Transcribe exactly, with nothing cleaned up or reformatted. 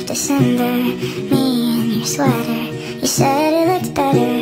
December, me in your sweater. You said it looked better